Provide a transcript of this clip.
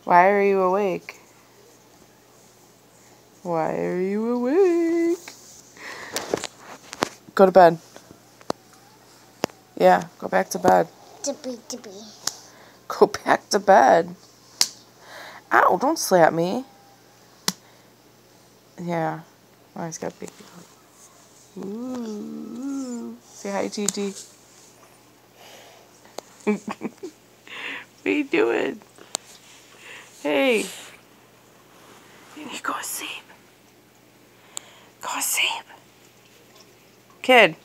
Why are you awake? Why are you awake? Go to bed. Yeah, go back to bed. Go back to bed. Ow, don't slap me. Yeah. Oh, he's got big. Ooh. Say hi, Gigi. What are you doing? Hey. You need to go to sleep. Go to sleep. Kid.